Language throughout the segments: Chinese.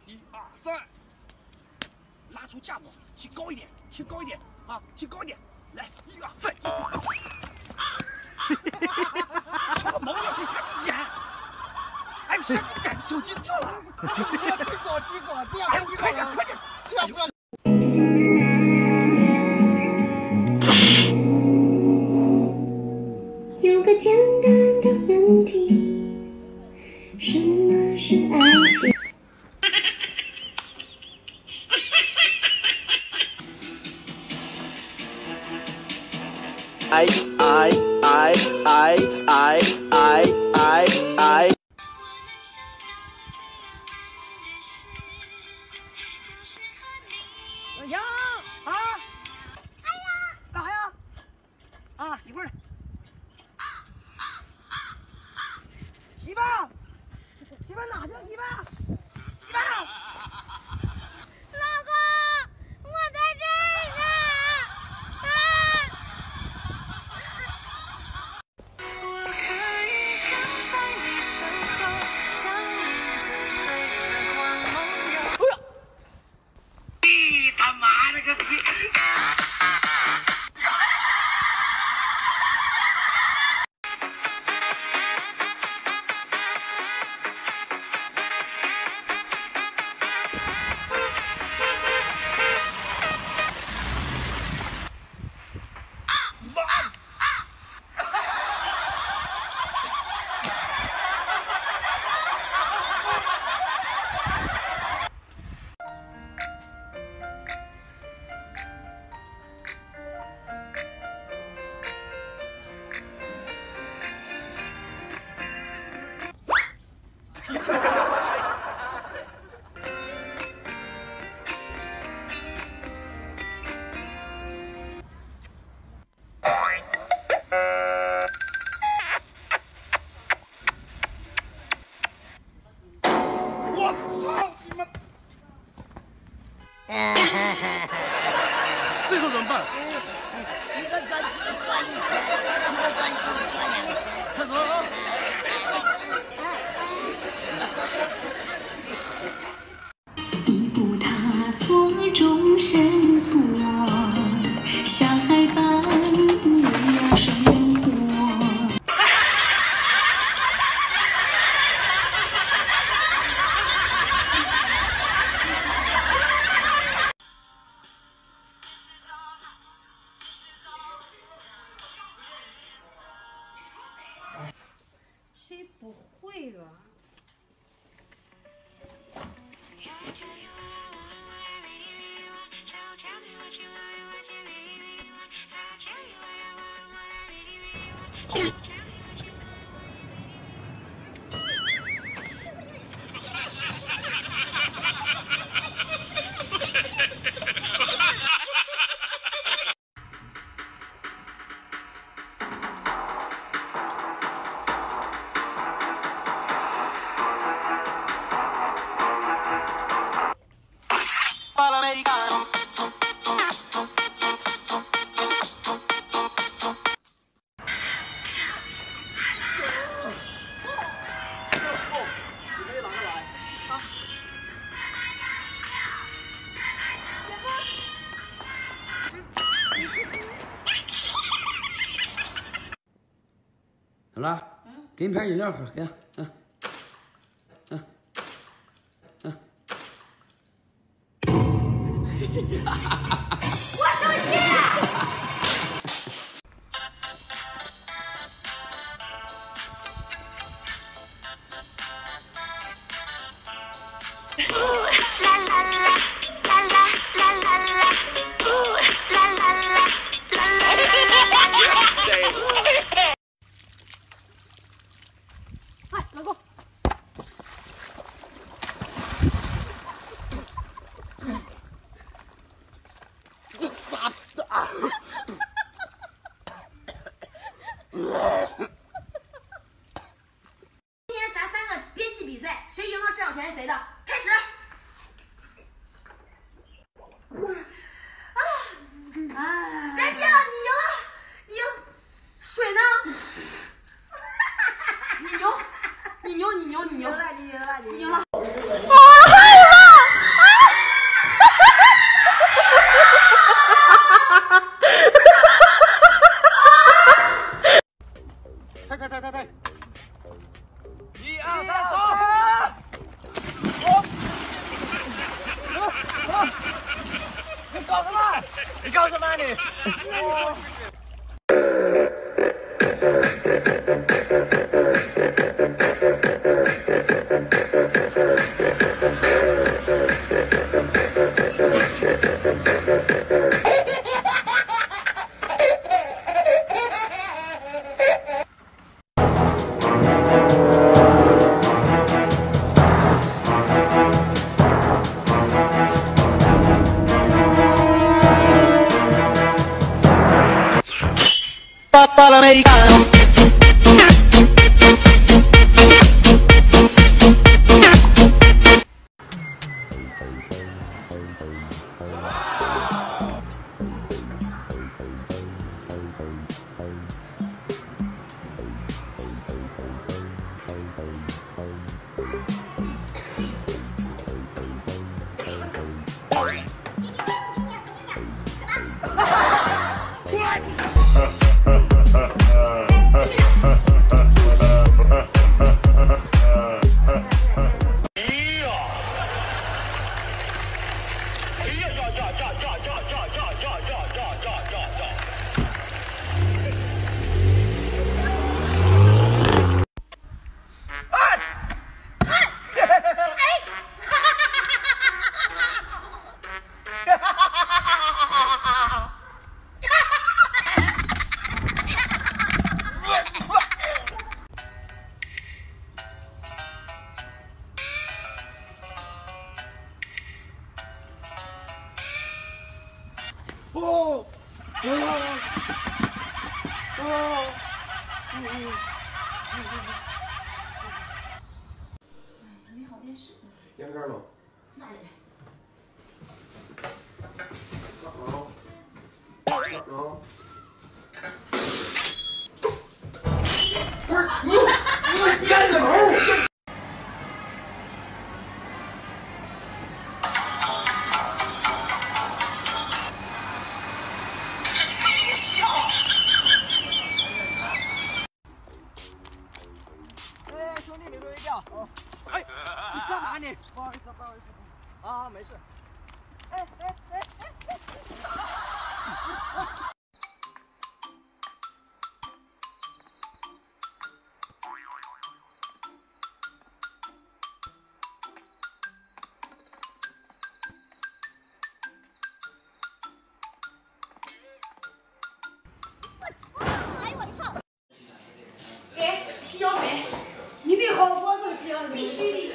1、2、3，拉出架子，提高一点，提高一点啊，提高一点，来1、2、3。吃个毛线是下去捡？哎呦，下去捡，手机掉了。 提高，这样。 哎呦，快点， 这样不。 有个简单的问题，什么是爱情？ 哎。 小强啊！哎呀，干啥呀？啊，一会儿。媳妇儿，媳妇儿哪去了？媳妇儿，媳妇儿。 老公，我在这儿呢。啊！我可以跟在你身后，像影子追着光梦游。 你他妈了个逼！我操你妈！最后怎么办？ 一个算计赚1千，一个关注赚2千。 快走啊！ 一步踏错，终身错，像海般无聊生活。 谁不会啊？ 好了，给你瓶饮料喝，给， 我手机。 哎，老公。 这傻子啊！ 今天咱3个憋气比赛，谁赢了这场钱是谁的？开始。别憋了，你赢了，你赢。水呢？你赢了，你赢了。 你赢了。 我害了。 呢？ 你好电视。 烟杆了。 哪里？ 哪儿啊？不是你烟个头！ 哎，兄弟，你别掉。哦。哎，你干嘛呢？不好意思，不好意思。啊，没事。哎。 哎呦我操！给洗脚水，你得好好做洗脚水，必须的。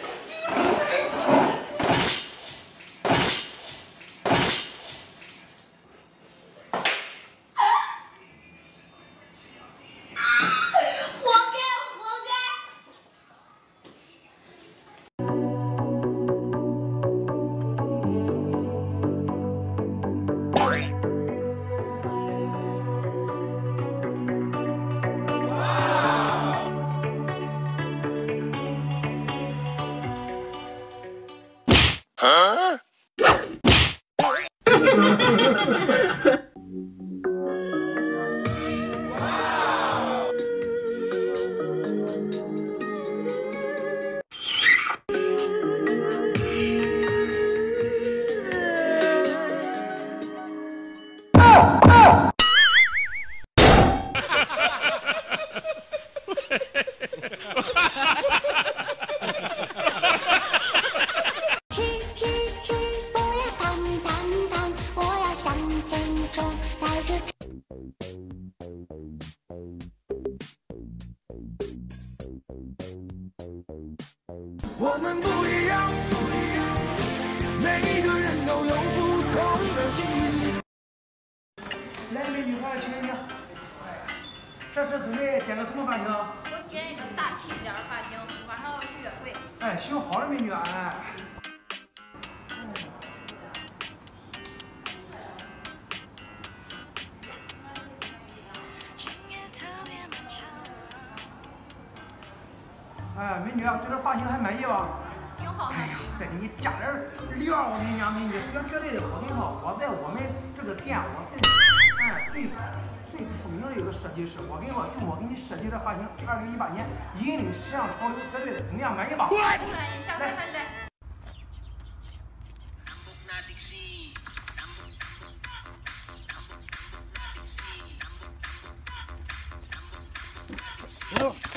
我们不一样，每一个人都有不同的境遇。来，美女，我要请你。这是准备剪个什么发型？ 我剪一个大气一点的发型，晚上要去约会。 哎，行好了，美女，哎。哎，美女，对这发型还满意吧？ 挺好的。 哎呀，再给你加点料，我跟你讲，美女，别绝对的。我跟你说，我在我们这个店，我是最出名的一个设计师。我跟你说，就我给你设计这发型，2018年引领时尚潮流，绝对的，怎么样？满意吧？ 不满意，下回还来。 走。